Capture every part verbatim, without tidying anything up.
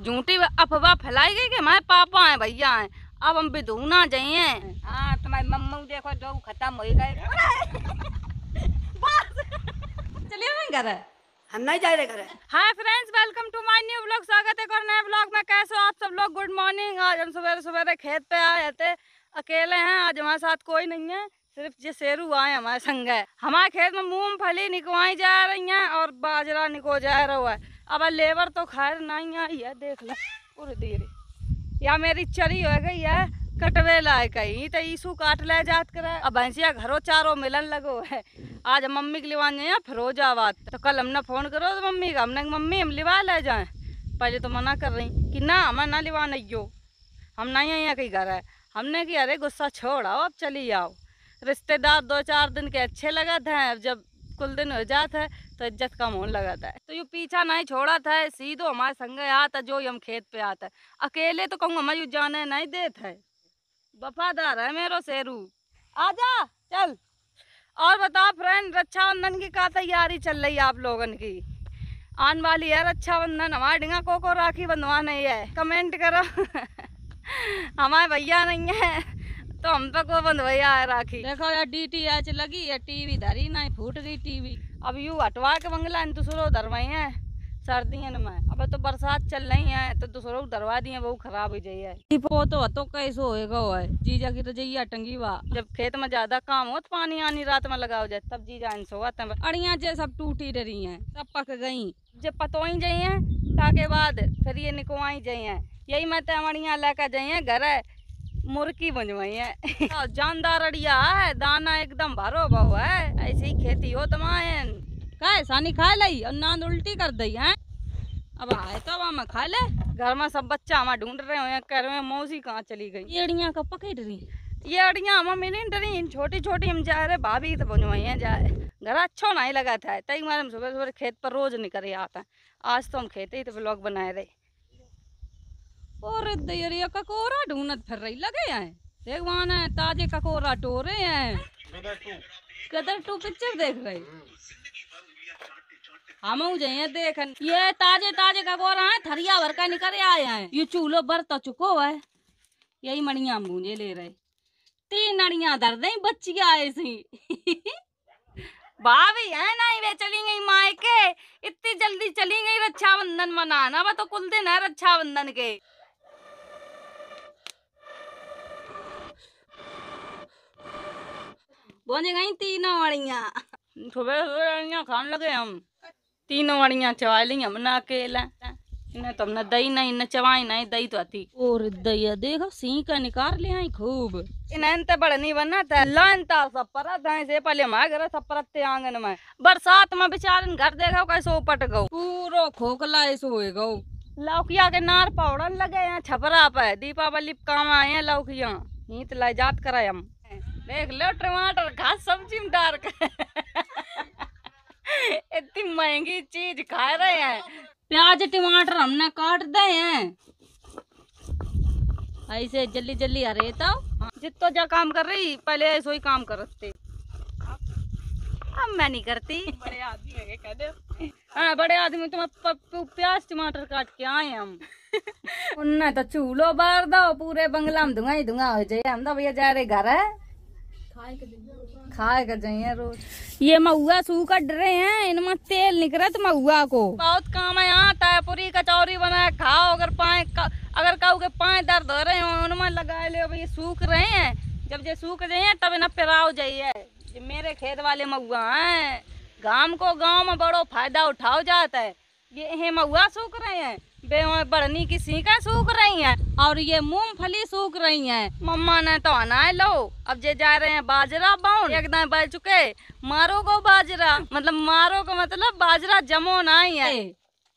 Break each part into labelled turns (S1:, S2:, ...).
S1: झूठी अफवाह फैलाई गई कि हमारे पापा हैं भैया हैं। अब हम बिधूना जाइए।
S2: हाँ तुम्हारी मम्मू देखो जो खत्म हो गए।
S1: चलिए घर है,
S2: हम नहीं जा रहे घर।
S1: Hi friends, welcome to my new blog. स्वागत है एक और नए ब्लॉग में। कैसे हो आप सब लोग? Good morning. आज हम सवेरे सवेरे खेत पे आए थे, अकेले हैं। आज हमारे साथ कोई नहीं है, सिर्फ ये शेरू आए हमारे संग है। हमारे खेत में मूंगफली निकवाई जा रही हैं और बाजरा निको जा रहा है। अब लेबर तो खैर नहीं आई है, देख लो पूरी देर या मेरी चरी हो गई है कटवे लाए कहीं तो ईसू काट ले जात करे। अब भैंसिया घरों चारों मिलन लगो है। आज हम मम्मी के लिवाने हैं फिरोजाबाद, तो कल हमने फोन करो तो मम्मी का हमने मम्मी हम लिवा ले जाएं। पहले तो मना कर रही कि ना हमें ना लिवा नहीं हो, हम नहीं यहाँ कहीं घर है। हमने कि अरे गुस्सा छोड़ाओ, अब चली आओ। रिश्तेदार दो चार दिन के अच्छे लगा था, जब कुल दिन हो जाता है तो इज्जत कम होने लगा था। तो यू पीछा नहीं छोड़ा था, सीधो हमारे संग आता जो हम खेत पे आता है। अकेले तो कहूँ हमें यू जाने नहीं देता है, वफादार है मेरो शेरू। आजा चल। और बताओ फ्रेंड, रक्षाबंधन की क्या तैयारी चल रही है आप लोगन की? आने वाली है रक्षाबंधन, हमारे ढिंगा को को राखी बंधवा नहीं है, कमेंट करो। हमारे भैया नहीं है तो हम तो को बंधवैया है राखी। देखो यार डी टी एच लगी है, टीवी धरी नहीं, फूट गई टीवी। अब यू हटवा के बंगला दूसरो धरवाई है सर्दियों में। अब तो बरसात चल रही है तो दूसरों धरवा दिए, वो खराब हो जाइए। वो तो तो कैसे होएगा है जीजा की तो जइया टंगी वा। जब खेत में ज्यादा काम हो तो पानी आनी रात में लगाओ जाए, तब जीजा इन सोते हैं। अड़िया जे सब टूटी डरी हैं, सब पक गई। जब पतोई जाइए ताके बाद फिर ये निकवाई जाइए। यही मैं तो अड़िया लेकर जाइए घर है, मुर्गी बनवाई है। जानदार अड़िया है, दाना एकदम भरो भाव है। ऐसी ही खेती हो तुम्हारे का सानी खा ली और नांद उल्टी कर दी है। अब आए तो अब खा ले। घर में सब बच्चा हमारे ढूंढ रहे हो, कह रहे हैं मौसी कहाँ चली गई। ये अड़िया का पकड़ रही, ये अड़िया हम मिली डरी छोटी छोटी। हम जा रहे भाभी तो बनवाई है जाए। घर अच्छा नहीं लगा था, तई मारे हम सुबह सुबह खेत पर रोज निकल आता है। आज तो हम खेते ही तो ब्लॉग बनाए रहे। और दरिया ककोरा ढूंढत फिर रही लगे हैं। देख वहां ताजे ककोरा टोरे हैं। कदर टू पिक्चर देख रहे हम जाइए देखन। ये ताजे ताजे ककोरा है, थरिया भर का निकल आए हैं। ये चूल्हो भर तो चुको है, यही मणिया भूंजे ले रहे। तीन अड़िया धर दे बच्चिया ऐसी। भाभी है नहीं, वे चली गई मायके। इतनी जल्दी चली गई रक्षाबंधन मनाना, वो तो कुल दिन है रक्षाबंधन के। बोझ गई तीनों अड़िया, सुबह सुबह अड़िया खाने लगे हम। तीनों अड़िया चवा ली हमने अकेला। इन्हें तो हमने दही नहीं न चवाई नहीं, दही तो आती। और दही देखो सी का निकाल ले आई खूब। इन्हें तो बड़ा नहीं बना था, लाइन तार सब परत है से पहले हमारे घर सब परत आंगन में। बरसात में बेचारन घर देखो कैसे उपट गो, पूरो खोखला ऐसे हो गो। लौकिया के नार पौड़न लगे हैं छपरा पे, दीपावली काम आए हैं लौकिया। ही तो लाई जात करे हम। देख लो टमाटर घास सब्जी में डाल कर। इतनी महंगी चीज खा रहे हैं। प्याज टमाटर हमने काट दे हैं ऐसे जल्दी जल्दी। अरे तो जितो जा काम कर रही पहले ऐसे ही काम करते। अब मैं नहीं करती, बड़े आदमी है कह दे। हाँ बड़े आदमी, तुम प्याज टमाटर काट के आए हम। उन्हें तो चूल्हो बार दो, पूरे बंगला में धुआं ही धुआं हो जाए। हम तो भैया जा रहे घर है, खाए कर जाइए रोज। ये महुआ सूखा डरे हैं, इनमें तेल निकलत महुआ को बहुत काम है। आता है पूरी कचौरी बनाए खाओ। अगर पाए अगर कहू के पाए दर्द हो रहे हो उनमें लगा ले। ये सूख रहे हैं, जब ये सूख जाइए तब इन्हें पिराओ जाइए। ये मेरे खेत वाले महुआ हैं, गांव को गांव में बड़ो फायदा उठाओ जाता है। ये महुआ सूख रहे हैं, बढ़नी की सीखा सूख रही हैं, और ये मूंगफली सूख रही हैं। मम्मा ने तो अनाज लो, अब जे जा रहे हैं बाजरा बाउन। एकदम बज चुके मारो को बाजरा, मतलब मारो को मतलब बाजरा जमो नहीं है।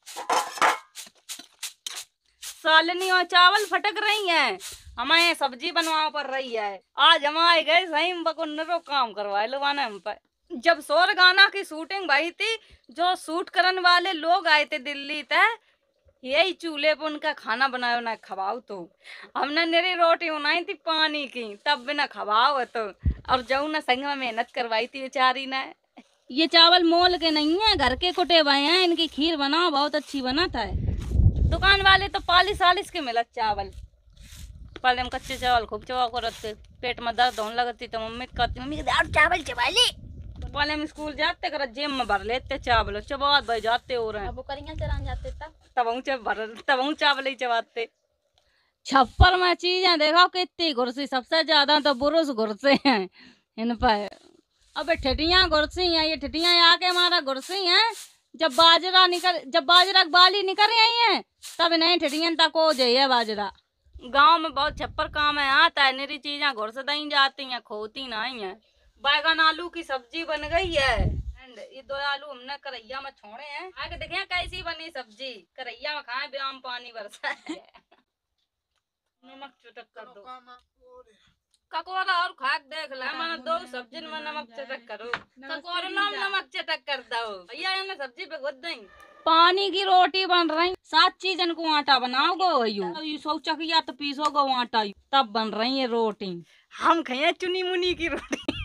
S1: सालनी और चावल फटक रही हैं, हमें सब्जी बनवा पड़ रही है। आज हम आए गए सही बकुन्नरो काम करवाए लोवाने हम पे। जब शोर गाना की शूटिंग भाई थी, जो शूट करने वाले लोग आए थे दिल्ली ते, यही चूल्हे पर उनका खाना बनाओ ना खवाओ। तो हमने मेरी रोटी बनाई थी पानी की, तब बिना खवाओ तो। और जाऊ ना संग में मेहनत करवाई थी बेचारी ने। ये चावल मोल के नहीं है, घर के कुटे हुए हैं। इनकी खीर बनाओ बहुत अच्छी बनाता है। दुकान वाले तो पालिश सालिश के मिलत चावल। पहले हम कच्चे चावल खूब चबा को रखते, पेट में दर्द होने लगती तो मम्मी कहती मम्मी और चावल चबा ले। तो पहले हम स्कूल जाते कर जेब में भर लेते चावल, चबात भाई जाते हो रहे हैं।
S3: अब करियां चरान जाते तब
S1: तब भर तब चावल ही चबाते। छप्पर में चीजें देखो कितनी घुरसी, सबसे ज्यादा तो बुरुस घुरसे हैं इन पर। अब ठिठियां घुरसी हैं, ये ठिठियां आके हमारा घुरसी हैं। जब बाजरा निकल जब बाजरा बाली निकल आई है तब नहीं ठिठियां तक हो जाइए बाजरा। गांव में बहुत छप्पर काम है, आता है निरी चीजें घुरस दई जाती हैं, खोती नहीं है। बैगन आलू की सब्जी बन गई है। ये दो आलू हमने करैया में छोड़े हैं, आके देखें कैसी बनी सब्जी। करैया में खाए ब्याम पानी बरसा है। नमक चटक कर दो ककोरा और खाक देख ले। मैंने दो सब्जी में नमक चटक करो, ककोरा नाम नमक चटक कर दो भैया। हमने सब्जी पे गुद दें। पानी की रोटी बन रही, सात चीजन को आटा बनाओगे यू सोचा कि या तो पीसोगे आटा तब बन रही है रोटी। हम खाए चुनी मुनी की रोटी।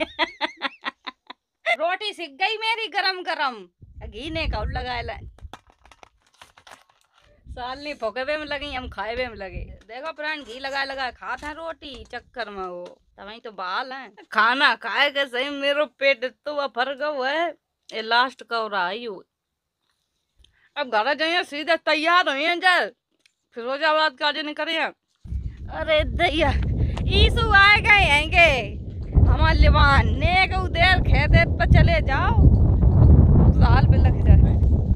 S1: रोटी सिक गई मेरी गरम गरम, घी ने का लगाए ला साल नहीं फोके में लगी, हम खाए में लगे। देखो प्राण घी लगा लगा खाते हैं रोटी चक्कर में, वो तभी तो बाल है। खाना खाए के सही मेरो पेट तो फर गो है। ये लास्ट का रही हो। अब घर जाइए सीधे तैयार हुए जाए फिरोजाबाद का नहीं करे। अरे दैया ईसु आए गए हैंगे हमारे लिवान ने को देर खेते पर चले जाओ साल पे लग जाए।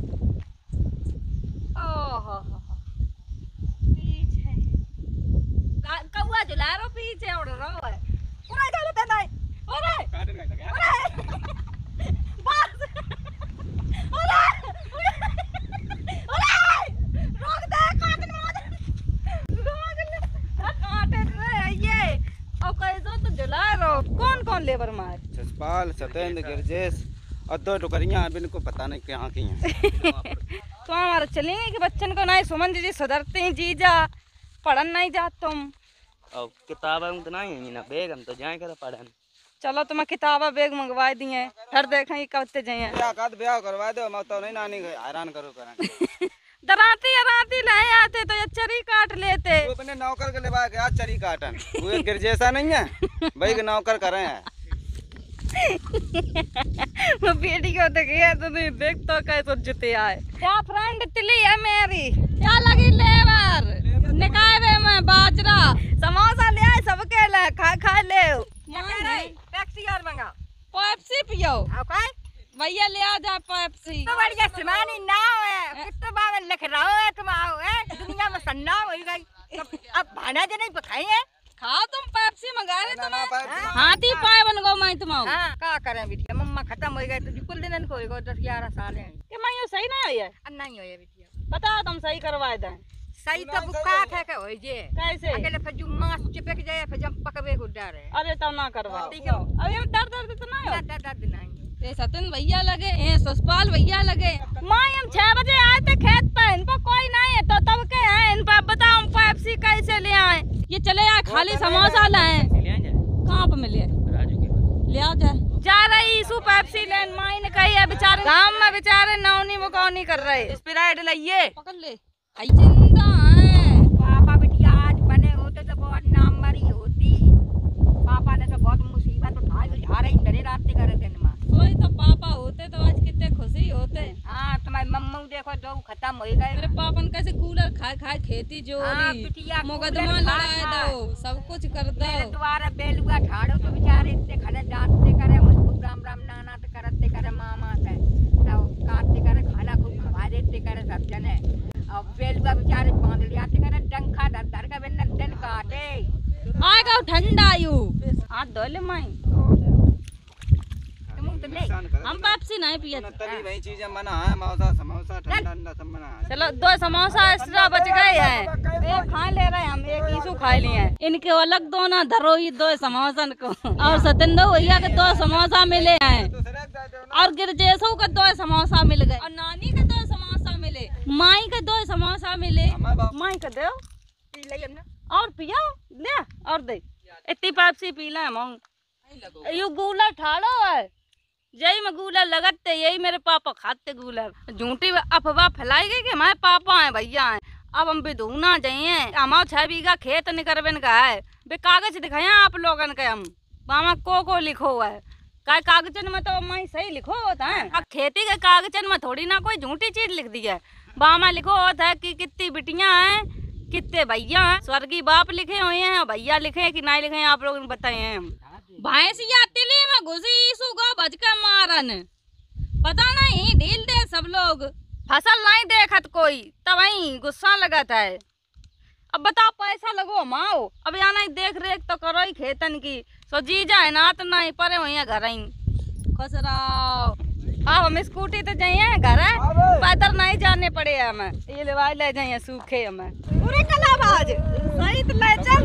S1: पीछे कौआ झुला रो पीछे उड़ रहा है। उड़ा गया तो नहीं अरे अरे बस अरे अरे रोक दे काटने वाले रोक ले काटे रे ये और कैसो तो झुला रो। कौन कौन लेबर मार
S4: जसपाल सतेंद्र गिरजेश और दो टुकड़ियां अभी इनको पता नहीं कहाँ की हैं।
S1: तो हमारे चलेंगे कि बच्चन को नहीं सुमन जी सुधरते हैं जीजा पढ़न नहीं जा तुम।
S5: और किताबें तो नहीं है ना बैग, हम तो जाए कर पढ़न।
S1: चलो तुम्हें किताबा बैग मंगवा दी है, फिर देखेंगे कब ते जाए।
S4: ब्याह का ब्याह करवा दो, मैं तो नहीं नानी हैरान करो करें।
S1: दराती अराती लाए आते तो ये चरी काट लेते।
S4: वो अपने नौकर के लिवा गया चरी काटन, वो एक गिरजेसा नहीं है भाई के नौकर करे हैं।
S1: वो बेटी को देखिए तो नहीं देख तो कैसे जुते आए। क्या फ्रेंड तिली है मेरी, क्या लगी लेबर निकाय में बाजरा समोसा ले आए सबके ले खा खा ले।
S2: टैक्सी और मंगा
S1: पेप्सी पियो
S2: ओके
S1: भैया ले आ जा पेप्सी।
S2: तो बढ़िया सिमानी नाव है कितने बार लिख रहा है तुम आओ है दुनिया में सन्ना हो गई। अब भाना जो नहीं पकाई है
S1: खाओ तुम पेप्सी मंगा रहे तुम हाथी पाए बन गो मैं तुम।
S2: हाँ क्या करें बिटिया मम्मा खत्म हो गए तो बिल्कुल दिन को होगा दस ग्यारह साल है
S1: कि मैं ये सही नहीं है
S2: नहीं हो बिटिया
S1: बता तुम सही करवा दें।
S2: सही तो बुका है के होई जे
S1: कैसे
S2: अकेले फिर जो मांस चिपक जाए फिर जब पकवे को डर है।
S1: अरे तब ना करवा
S2: ठीक है
S1: अरे डर दर्द तो नहीं हो।
S2: डर डर नहीं
S1: ये सतन भैया लगे ए ससपाल भैया लगे। माँ हम छह बजे आए थे खेत पे, इन पर कोई नहीं है तो तब के हैं इन पर बताओ हम पेप्सी कैसे ले आए। ये चले आए खाली समोसा लाए कहाँ पे मिले ले आ जाए जा रही ईसु पेप्सी लेन। माँ ने कही है बेचारे गाँव में बेचारे नौनी मुकौनी कर रहे स्प्राइट लाइए पकड़ ले जिंदा है।
S2: पापा बिटिया आज बने होते तो बहुत नाम मरी होती। पापा ने तो बहुत मुसीबत उठाई आ रही मेरे रात करे दिन में
S1: कोई तो पापा होते तो आज कितने खुशी होते।
S2: हाँ तुम्हारी मम्मू देखो दो खत्म हो गए।
S1: मेरे पापा ने कैसे कूलर खाए खाए खेती जो
S2: हाँ, बिटिया
S1: मुकदमा
S2: कूलर खा
S1: लड़ाए
S2: खा।
S1: दो सब कुछ कर दो।
S2: मेरे द्वारा बेलुआ ठाड़ो तो बेचारे इतने खड़े डांटते करे मुझको राम राम नाना तो करते करे मामा से तो काटते करे खाना खूब खवा देते करे सब जने और बेलुआ बेचारे बांध लियाते करे डंखा धर धर का बिना दिन काटे
S1: आएगा ठंडा यू हाथ धो ले माई हम पेप्सी नहीं पिए।
S4: तभी वही चीजें मना है, मौसा समोसा ठंडा ठंडा सब मना है।
S1: चलो दो समोसा एक्स्ट्रा बच गए हैं, एक खा ले रहे हैं हम, एक ईसु खा लिए हैं। इनके अलग दो ना धरो ये दो समोसन को और सतेंद्र भैया के दो समोसा मिले हैं और गिरजेशु के दो समोसा मिल गए और नानी के दो समोसा मिले, माई के दो समोसा मिले। माई के दो और पिया ले और दे इतनी पेप्सी पी ले हम यू गूलर ठाड़ो है यही में गूलर लगते यही मेरे पापा खाते गूलर। झूठी अफवाह फैलाई गई कि हमारे पापा हैं भैया हैं अब हम भी धूना जाइए। हमारा छह बीघा खेत निकरबन का है, बे कागज दिखाए आप लोगन के हम बामा को को लिखो है का कागजन में तो मैं सही लिखो होता है। अब खेती के कागजन में थोड़ी ना कोई झूठी चीज लिख दी है। बामा लिखो होता है कि कितनी बिटियां हैं कितने भैया हैं। स्वर्गीय बाप लिखे हुए हैं, भैया लिखे हैं कि नहीं लिखे हैं आप लोग बताए हैं। भैंसिया तिली में घुसी सुगो भज के मारन, पता नहीं ढील दे सब लोग। फसल नहीं देखत कोई तब वही गुस्सा लगता है। अब बताओ पैसा लगो माओ, अब यहाँ नहीं देख रेख तो करो ही खेतन की। सो जी जाए ना तो नहीं परे वही घर ही खसराओ। अब हम स्कूटी तो जाइए घर है, पैदल नहीं जाने पड़े हमें। ये ले ले जाइए सूखे हमें पूरे कलाबाज सही तो ले चल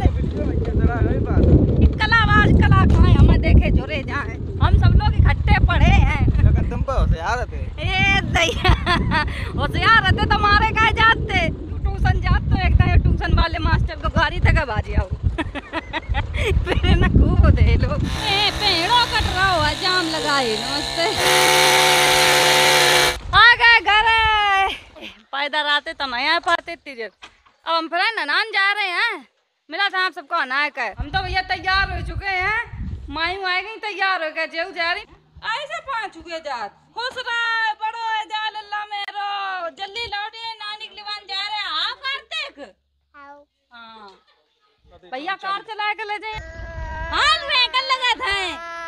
S1: कलाबाज कला खाए हमें देखे जोरे जाए। हम सब लोग इकट्ठे पढ़े हैं।
S4: तुम पर होशियार थे।
S1: ए दैया होशियार रहते तुम्हारे कहा जाते ट्यूशन जाते तो एक टाइम ट्यूशन वाले मास्टर को गाड़ी तक बाजी आओ फिर ना खूब दे लो। ए पेड़ों कट रहा हुआ जाम लगाए। नमस्ते आ गए घर। पैदल आते तो नहीं आ पाते तीजर। अब हम फिर ननान जा रहे हैं। मिला था आप सबको अनायक है। हम तो भैया तैयार हो चुके हैं। माई आ गई तैयार हो गए जेऊ जा रही ऐसे पाँच चुके जात खुश रहा बड़ो है जा लल्ला मेरो जल्दी लौटे नानी के लिवान जा रहे हैं। हाँ कार्तिक हाँ भैया कार चला के ले जाए। हाँ मैं कल लगा था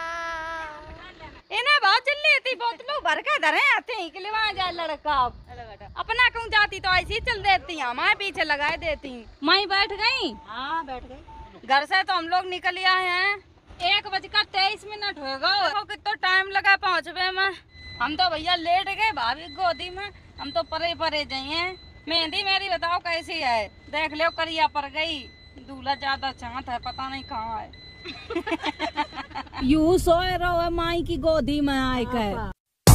S1: इन्हें बहुत जल्दी थी बोतलों भर के धरे आते हैं के लिवान जा लड़का अपना कहूँ जाती तो ऐसी चल देती हमारे पीछे लगाए देती। माई बैठ गई। हाँ बैठ गई। घर से तो हम लोग निकल आए हैं। एक बजकर तेईस मिनट होगा। कितना टाइम लगा पहुँचवे में। हम तो भैया लेट गए भाभी गोदी में। हम तो परे परे जाइए। मेहंदी मेरी बताओ कैसी है देख लो करिया पर गई। दूल्हा ज्यादा चाहत है पता नहीं कहाँ है।
S3: यू सोए रहो माई की गोदी में आए कर।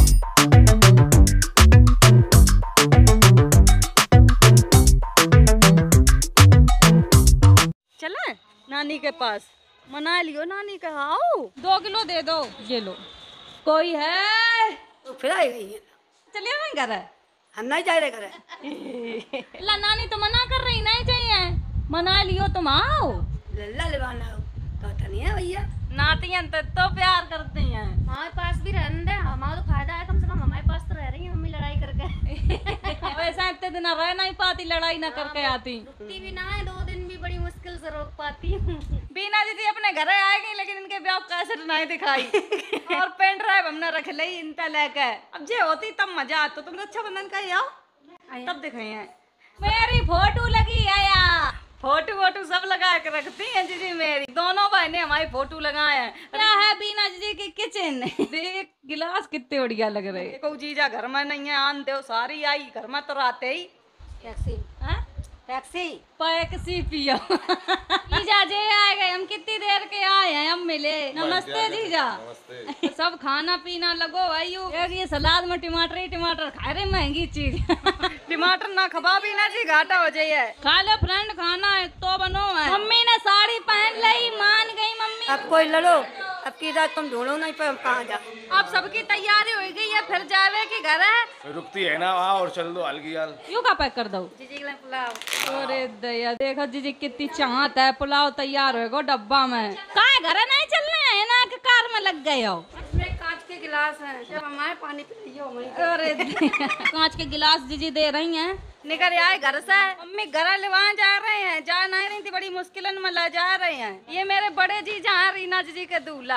S1: चले नानी के पास मना लियो नानी का। आओ दो किलो दे दो। ये लो कोई है
S6: तो फिर आई गई है।
S1: चलिए मैं घर है
S6: हम नहीं जा रहे घर।
S1: ला नानी तो मना कर रही नहीं चाहिए। मना लियो तुम आओ।
S6: लल्ला लेवाना हो कहता नहीं है भैया।
S1: नातियन तो, तो प्यार करते हैं।
S7: हमारे पास भी रहने दे, हमारा तो फायदा है कम से कम हमारे पास तो रह रही है मम्मी लड़ाई करके।
S1: वैसा इतने दिन रह नहीं पाती लड़ाई ना करके आती।
S7: रुकती भी ना है, दो दिन भी बड़ी मुश्किल से रोक पाती हूँ।
S1: बीना दीदी अपने घर आएगी लेकिन इनके ब्याह कैसेट नहीं दिखाई और पेन ड्राइव हमने रख ली इनता लेके। अब जे होती तब मजा आता। तुम रक्षाबंधन का ही आओ तब दिखाई। मेरी फोटो लगी है यार। फोटो वोटो सब लगा के रखती हैं जीजी मेरी। दोनों बहनें हमारी फोटो लगाए हैं। क्या है बीना जीजी की किचन। देख गिलास कितने बढ़िया लग रहे हैं। को जीजा घर में नहीं है आन दो सारी आई घर में तो रहते ही
S6: टैक्सी टैक्सी
S1: पैक्सी पियो। जीजा जे आ गए हम कितनी देर के आए हैं। हम मिले। नमस्ते जीजा। सब खाना पीना लगो भाई। ये सलाद में टमाटर ही टमाटर खा रहे महंगी चीज। टमाटर ना खबा भी ना जी घाटा हो जाइए। खा लो फ्रेंड खाना है तो बनो है। मम्मी ने साड़ी पहन ली मान गई मम्मी।
S6: अब कोई लड़ो अब की रात तुम ढूंढो नहीं पर हम कहाँ जाओ।
S1: अब सबकी तैयारी हो गई है फिर जावे की घर है।
S8: रुकती है ना वहाँ और चल दो हल्की हाल।
S1: यूँ का पैक कर दो।
S6: जीजी के लिए पुलाव।
S1: अरे दया देखो जीजी कितनी चाहत है। पुलाव तैयार होएगा डब्बा में। कहाँ घर नहीं चलना है ना कि कार में लग गए हो।
S6: इसमें कांच के गिलास हैं जब हमारे पानी पी लियो वहीं।
S1: अरे कांच के गिलास जीजी दे रही हैं। निकल आए घर से। मम्मी घर लेवान जा रहे हैं। जा नहीं रही थी बड़ी मुश्किल में ला जा रहे हैं। ये मेरे बड़े जीजा हैं रीना जीजी के दूल्हा।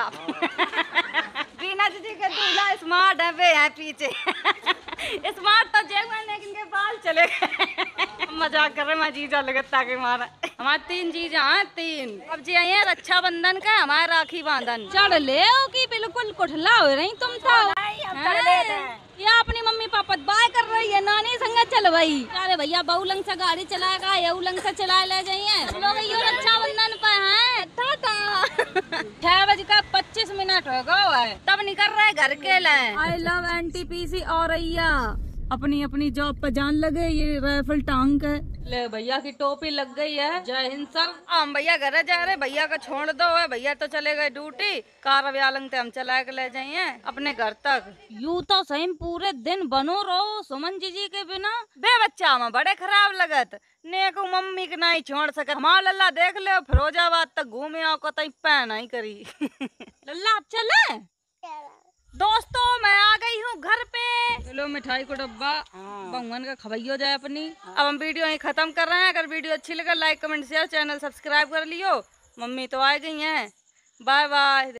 S1: रीना जीजी के दूल्हा स्मार्ट है वे हैं पीछे। स्मार्ट तो जेब में लेकिन के बाल चले गए। मजाक कर रहे मैं जीजा लगता के मारा। हमारे तीन जीजा हैं तीन। अब जी आई है रक्षाबंधन का हमारे राखी बांधन। चढ़ ले की बिल्कुल कुठला हो रही तुम तो। ये अपनी मम्मी पापा बाय कर रही है नानी संग चल भाई। अरे भैया बहू लंग से गाड़ी चलाएगा यू लंग से चला ले जाइए। लोग यो रक्षाबंधन पे हैं। टाटा। छह बज का पच्चीस मिनट हो गए तब निकल रहे घर के लिए। I love N T P C और
S3: अपनी अपनी जॉब पर जान लगे। ये राइफल टांग है।
S1: ले भैया की टोपी लग गई है। जय हिंद सर। हम भैया घर जा रहे, भैया का छोड़ दो है, भैया तो चले गए ड्यूटी। कार व्यालंग ते हम चला के ले जाइए अपने घर तक।
S3: यू तो सही पूरे दिन बनो रहो सुमन जी जी के बिना।
S1: बे बच्चा में बड़े खराब लगत ने को मम्मी के नहीं छोड़ सकत। हमारा लल्ला देख ले फिरोजाबाद तक घूमे आओ को तई पैन नहीं करी।
S3: लल्ला आप चले।
S1: दोस्तों मैं आ गई हूँ घर पे। चलो मिठाई को डब्बा भगवान का खवाइयो जाए अपनी। अब हम वीडियो यहीं खत्म कर रहे हैं। अगर वीडियो अच्छी लगे like comment share channel subscribe कर लियो। मम्मी तो आ गई हैं। Bye bye.